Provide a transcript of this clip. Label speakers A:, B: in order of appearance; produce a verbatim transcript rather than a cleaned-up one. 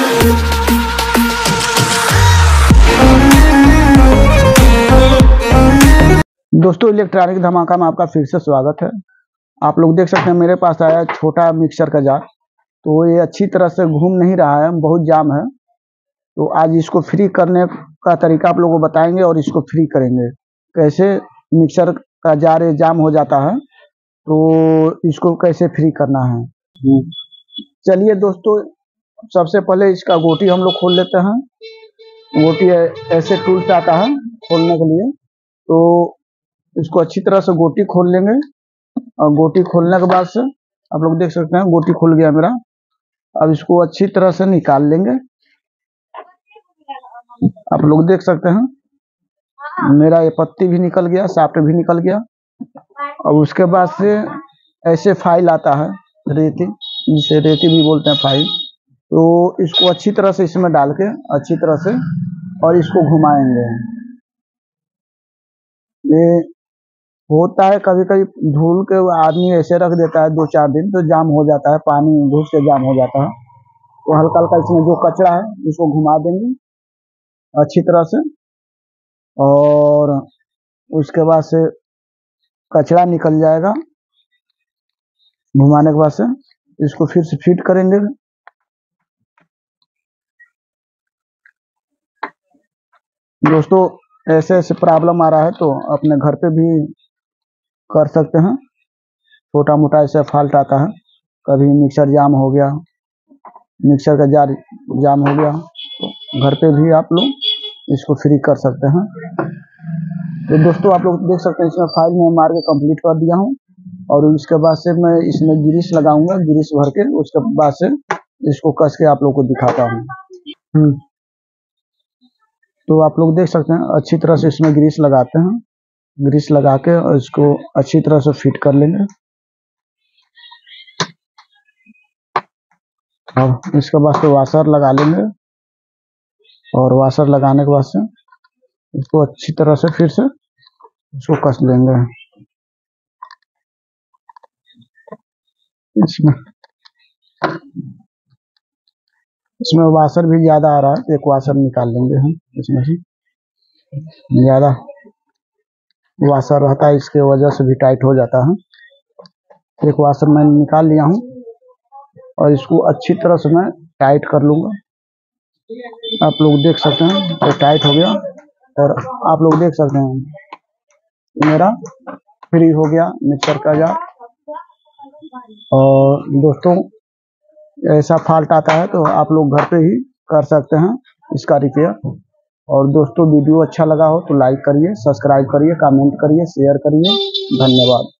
A: दोस्तों, इलेक्ट्रॉनिक धमाका में आपका फिर से स्वागत है। आप लोग देख सकते हैं मेरे पास आया छोटा मिक्सर का जार। तो ये अच्छी तरह से घूम नहीं रहा है, बहुत जाम है। तो आज इसको फ्री करने का तरीका आप लोगों को बताएंगे और इसको फ्री करेंगे कैसे। मिक्सर का जार ये जाम हो जाता है तो इसको कैसे फ्री करना है। चलिए दोस्तों, सबसे पहले इसका गोटी हम लोग खोल लेते हैं। गोटी ऐसे टूल्स आता है खोलने के लिए, तो इसको अच्छी तरह से गोटी खोल लेंगे। और गोटी खोलने के बाद से आप लोग देख सकते हैं गोटी खुल गया मेरा। अब इसको अच्छी तरह से निकाल लेंगे। आप लोग देख सकते हैं मेरा ये पत्ती भी निकल गया, साफ्ट भी निकल गया। और उसके बाद से ऐसे फाइल आता है रेती, जिसे रेती भी बोलते हैं फाइल। तो इसको अच्छी तरह से इसमें डाल के अच्छी तरह से और इसको घुमाएंगे। ये होता है कभी कभी धूल के आदमी ऐसे रख देता है दो चार दिन, तो जाम हो जाता है, पानी घुस के जाम हो जाता है। तो हल्का हल्का इसमें जो कचरा है इसको घुमा देंगे अच्छी तरह से। और उसके बाद से कचरा निकल जाएगा। घुमाने के बाद से इसको फिर से फिट करेंगे। दोस्तों, ऐसे ऐसे प्रॉब्लम आ रहा है तो अपने घर पे भी कर सकते हैं। छोटा मोटा ऐसा फॉल्ट आता है, कभी मिक्सर जाम हो गया, मिक्सर का जार जाम हो गया, तो घर पे भी आप लोग इसको फ्री कर सकते हैं। तो दोस्तों, आप लोग देख सकते हैं इसमें फाइल में मार के कंप्लीट कर दिया हूँ। और इसके बाद से मैं इसमें ग्रीस लगाऊंगा, ग्रीस भर के उसके बाद से इसको कस के आप लोग को दिखाता हूँ। तो आप लोग देख सकते हैं अच्छी तरह से इसमें ग्रीस लगाते हैं। ग्रीस लगा के और इसको अच्छी तरह से फिट कर लेंगे। अब इसके बाद से वाशर लगा लेंगे। और वाशर लगाने के बाद से इसको अच्छी तरह से फिर से इसको कस लेंगे। इसमें इसमें वाशर भी ज्यादा आ रहा है, एक वाशर निकाल लेंगे हम इसमें से। ज्यादा वाशर रहता है, इसके वजह से भी टाइट हो जाता है। एक वाशर मैं निकाल लिया हूँ और इसको अच्छी तरह से मैं टाइट कर लूंगा। आप लोग देख सकते हैं ये टाइट हो गया। और आप लोग देख सकते हैं मेरा फ्री हो गया मिक्सर का जार। और दोस्तों, ऐसा फॉल्ट आता है तो आप लोग घर पे ही कर सकते हैं इसका रिपेयर। और दोस्तों, वीडियो अच्छा लगा हो तो लाइक करिए, सब्सक्राइब करिए, कमेंट करिए, शेयर करिए। धन्यवाद।